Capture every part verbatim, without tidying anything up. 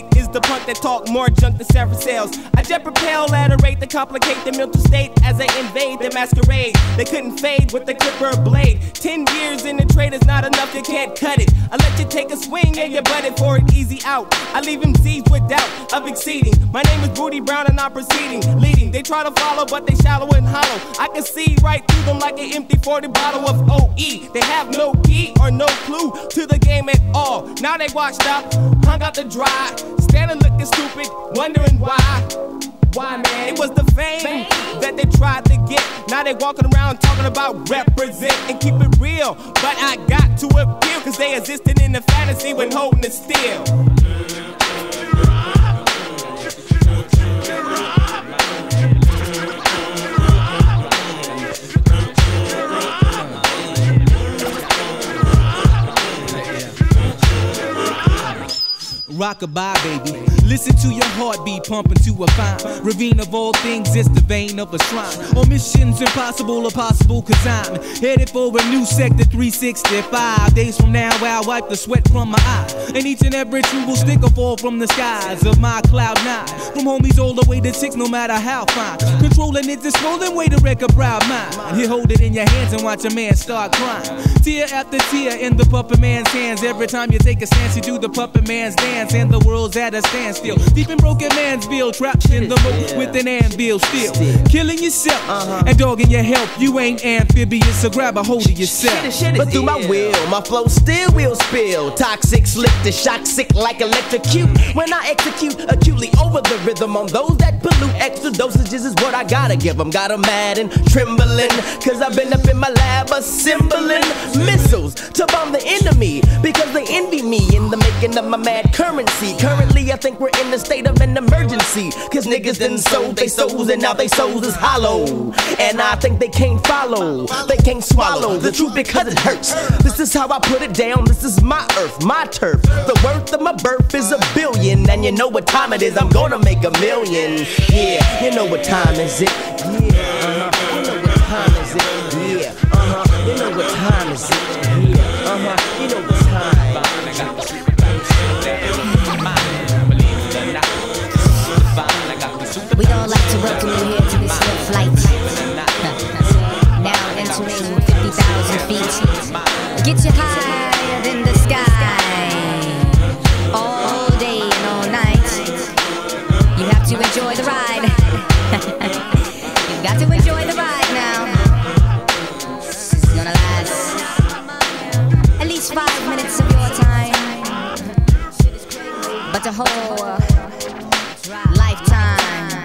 beat is the punk that talk more junk than Sarah sales. I jet propel at a rate to complicate the mental state as I invade the masquerade. They couldn't fade with the clipper blade. Ten years in the trade is not enough, you can't cut it. I let you take a swing and you butt it for an easy out. I leave them Z's with doubt of exceeding. My name is Booty Brown and I'm proceeding, leading. They try to follow but they shallow and hollow. I can see right through them like an empty forty bottle of O E. They have no key or no clue to the game at all. Now they washed up, hung out to dry, standing looking stupid, wondering why. Why, man? It was the fame, fame that they tried to get. Now they walking around talking about represent and keep it real. But I got to appeal, cause they existed in the fantasy when holding it still. Rockabye, baby. Listen to your heartbeat pumping to a fine ravine of all things, it's the vein of a shrine. Or missions impossible or possible, cause I'm headed for a new sector three sixty-five. Days from now, I'll wipe the sweat from my eye. And each and every tree will stick or fall from the skies of my cloud nine. From homies all the way to six, no matter how fine. Controlling it's a swollen way to wreck a proud mind. You hold it in your hands and watch a man start crying. Tear after tear in the puppet man's hands. Every time you take a stance, you do the puppet man's dance. And the world's at a standstill. Deep in broken Mansville, trapped in the moat with an anvil still. Killing yourself uh-huh. and dogging your health. You ain't amphibious, so grab a hold of yourself. But through my will, my flow still will spill. Toxic, slick, the shock, sick like electrocute. When I execute acutely over the rhythm on those that pollute. Extra dosages is what I gotta give them. Got them mad and trembling, cause I've been up in my lab assembling missiles to bomb the enemy, because they envy me in the making of my mad currency. Currently I think we're in a state of an emergency, cause niggas done sold they souls and now they souls is hollow. And I think they can't follow, they can't swallow the truth because it hurts. This is how I put it down, this is my earth, my turf. The worth of my birth is a billion, and you know what time it is, I'm gonna make a million. Yeah, you know what time is it? Yeah, uh-huh, you know what time is it? Yeah, uh-huh, you know what time is it? Yeah, uh-huh, you know what time. We'd all like to welcome you here to this here flight. Now entering fifty thousand feet. Get you higher than the sky. All day and all night. You have to enjoy the ride. You've got to enjoy the ride now. This is gonna last at least five minutes of your time. But the whole uh, lifetime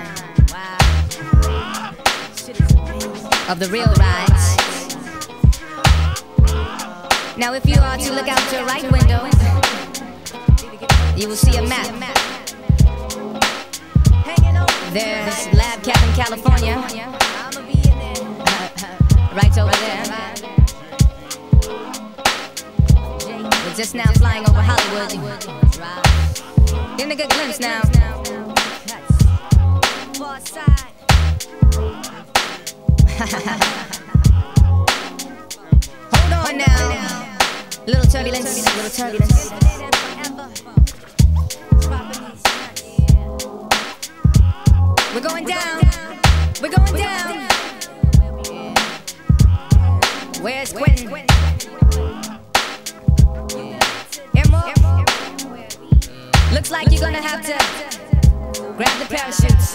of the real rides. Now if you are to look out your right window, you will see a map. There's Lab Cabin, California, right over there. We're just now flying over Hollywood. Getting a good glimpse now. Hold on now. Little turbulence, little turbulence. We're going down. We're going down. Where's Quentin? Emerald? Looks like you're gonna have to grab the parachutes.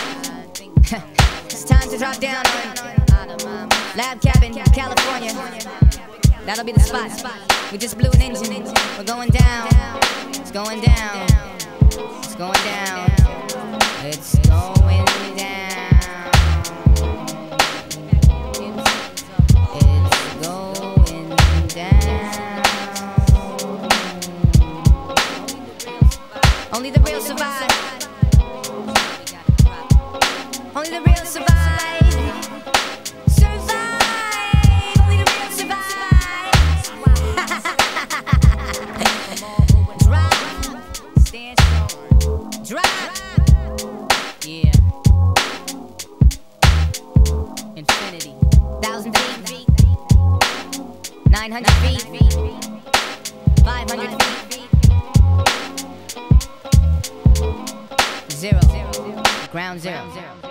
It's time to drop down on Lab Cabin, California. That'll be the spot. We just blew an engine. We're going down. It's going down. It's going down. It's going down. It's going down. Only the real survive. Only the real survive. Survive. Only the real survive. Drop. Stand strong. Drop. Yeah. Infinity. Thousand feet. Nine hundred feet. Five hundred feet. Ground zero.